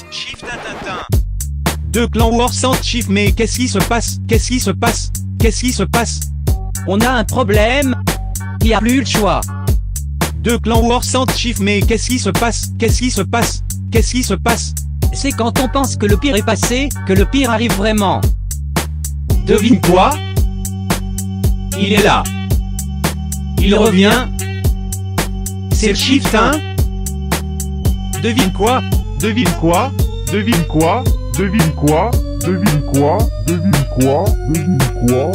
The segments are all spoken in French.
Shift Tintin. Deux clans War sans Shift, mais qu'est-ce qui se passe? Qu'est-ce qui se passe? Qu'est-ce qui se passe? On a un problème. Il n'y a plus le choix. Deux clans War sans Shift, mais qu'est-ce qui se passe? Qu'est-ce qui se passe? Qu'est-ce qui se passe? C'est quand on pense que le pire est passé, que le pire arrive vraiment. Devine quoi? Il est là. Il revient. C'est le Shift, hein? Devine quoi? Devine quoi? Devine quoi? Devine quoi? Devine quoi? Devine quoi? Devine quoi?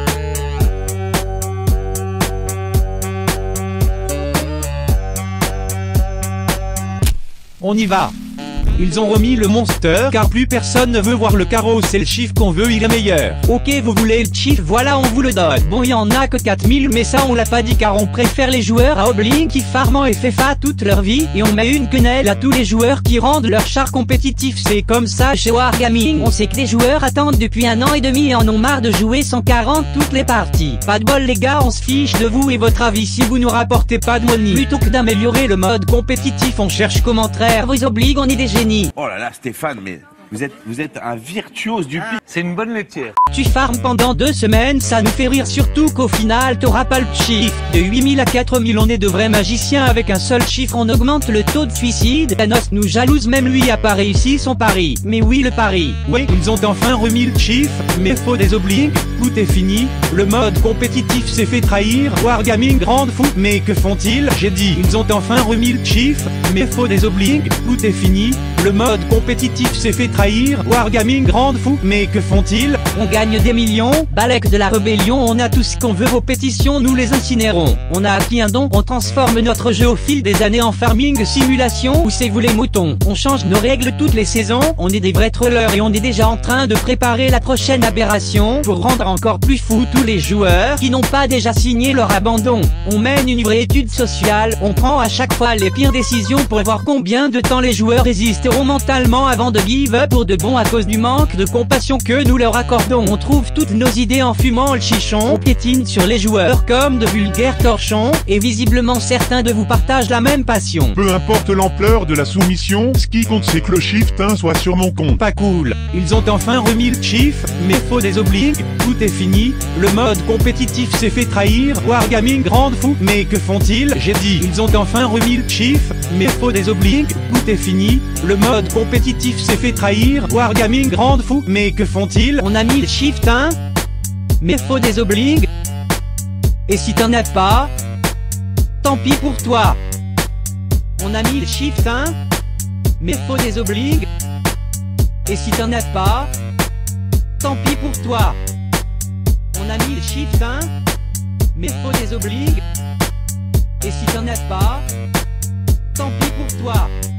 On y va. Ils ont remis le monster car plus personne ne veut voir le carreau, c'est le Shift qu'on veut, il est meilleur. Ok, vous voulez le Shift, voilà, on vous le donne. Bon, il y en a que 4000, mais ça on l'a pas dit car on préfère les joueurs à Oblink qui farment et FFA toute leur vie, et on met une quenelle à tous les joueurs qui rendent leur char compétitif. C'est comme ça chez Wargaming. On sait que les joueurs attendent depuis 1 an et demi et en ont marre de jouer 140 toutes les parties. Pas de bol les gars, on se fiche de vous et votre avis si vous nous rapportez pas de money. Plutôt que d'améliorer le mode compétitif, on cherche commentaires, vos obliges, on est des génies. Oh là là, Stéphane, mais vous êtes un virtuose du pire. C'est une bonne laitière. Tu farmes pendant 2 semaines, ça nous fait rire, surtout qu'au final t'auras pas le chiffre. De 8000 à 4000 on est de vrais magiciens, avec un seul chiffre on augmente le taux de suicide. Thanos nous jalouse, même lui a pas réussi son pari. Mais oui, le pari. Oui, ils ont enfin remis le Shift, mais faut des obliques, tout est fini. Le mode compétitif s'est fait trahir. Wargaming grande fou, mais que font-ils? J'ai dit, ils ont enfin remis le Shift, mais faut des obliques, tout est fini. Le mode compétitif s'est fait trahir. Wargaming grande fou, mais que font-ils? On gagne des millions, Balek de la rébellion, on a tout ce qu'on veut, vos pétitions nous les incinérons. On a acquis un don, on transforme notre jeu au fil des années en farming simulation. Où c'est vous les moutons? On change nos règles toutes les saisons, on est des vrais trollers et on est déjà en train de préparer la prochaine aberration pour rendre encore plus fou tous les joueurs qui n'ont pas déjà signé leur abandon. On mène une vraie étude sociale, on prend à chaque fois les pires décisions pour voir combien de temps les joueurs résisteront mentalement avant de give up pour de bon à cause du manque de compassion que nous leur accordons. On trouve toutes nos idées en fumant le chichon, on piétine sur les joueurs comme de vulgaires torchons, et visiblement certains de vous partagent la même passion. Peu importe l'ampleur de la soumission, ce qui compte c'est que le Shift soit sur mon compte. Pas cool. Ils ont enfin remis le Shift, mais faut des obliques, tout est fini. Le mode compétitif s'est fait trahir. Wargaming grande fou, mais que font-ils? J'ai dit, ils ont enfin remis le Shift, mais faut des obliques, tout est fini. Le mode compétitif s'est fait trahir. Wargaming grande fou, mais que font-ils? On a mis le Shift, hein? Mais faut des obliges. Et si t'en as pas, tant pis pour toi. On a mis le Shift, hein? Mais faut des obliges. Et si t'en as pas, tant pis pour toi. On a mis le Shift, hein? Mais faut des obliges. Et si t'en as pas, tant pis pour toi.